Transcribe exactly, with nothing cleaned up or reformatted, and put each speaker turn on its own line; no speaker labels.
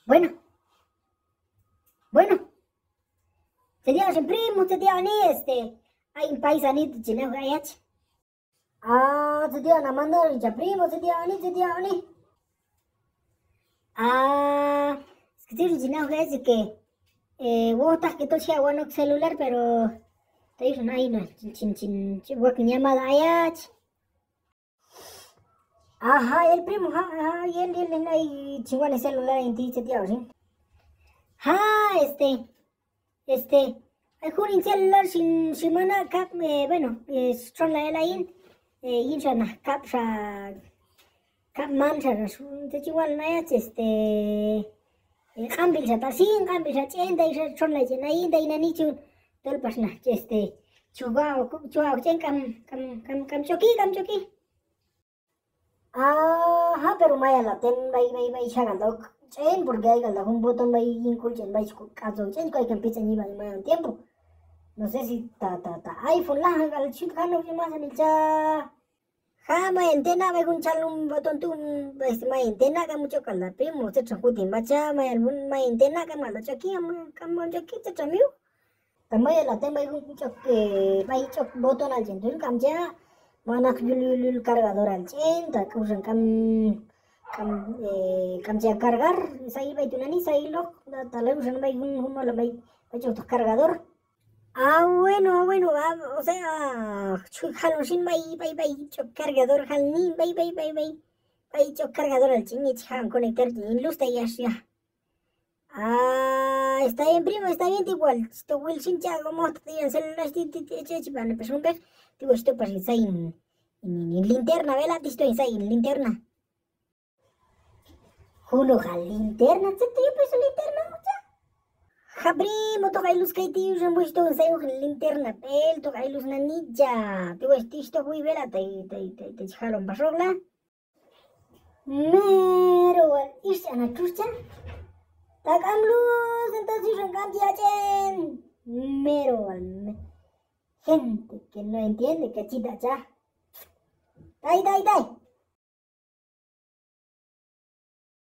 Bueno, bueno, se dio sin primo, se dio ni este. Hay un paisanito chileno que hay aquí. Ah, se dio la manda ya primo, se dio ni, se dio ni. Ah, es que estoy chileno que es que eh, vos estás que todo sea bueno celular, pero te dicen ahí no, chin chin chin, chin, vos que llamada allá. Ajá, el primo, ajá, ajá, y él, él, él, ahí chingón el celular en ti, se dio, ¿sí? Ah, este. Este, hay un celular sin simana cap eh, bueno, es son la lain eh insana cap sa cap man sa te chiwal na ya este ambil sa tasin ambil sa chen dai sa son la chen ai dai na ni chun tol pasna este chugao chugao chen cam cam cam cam choki cam choki ah ha pero maya la ten bai bai bai chagan dok chen porque hay galda un botón bai incul chen bai kazo chen ko hay que empieza ni bai mai tiempo. No sé si ta ta ta iPhone lah al chut kano que más en el cha ja ma antena va un chal un botón tu este ma antena ka mucho calda primo se trajo timba cha ma algún ma antena ka malo chaki am kam chaki se chamiu tamay la temba un chok que va chok botón al centro kam cha mana yul cargador al chen ta usan kam kam eh kam cha cargar sai va tu nani sai lo ta le usan va un uno la va chok cargador. Ah, bueno, bueno, ah, o sea, Halosin bay bay bay chok cargador halni bay bay bay bay bay chok cargador al ching ich han conectar ni luz ya ya. Ah, está bien, primo, está bien, igual. Esto will sin cha como te digan celular ti ti ti chi pan pues un ver. Digo, esto pues está en en linterna, vela, esto está en linterna. Uno hal linterna, ¿se te pues linterna? Ja, primo, toca luz que ti usan pues todo ensayo en linterna pel, toca luz na nilla. Digo, esto muy vela, te te te te jaron pasogla. Mero, irse a la trucha. Takam luz, entonces usan cambiachen. Mero, gente que no entiende que chita cha. Dai, dai, dai.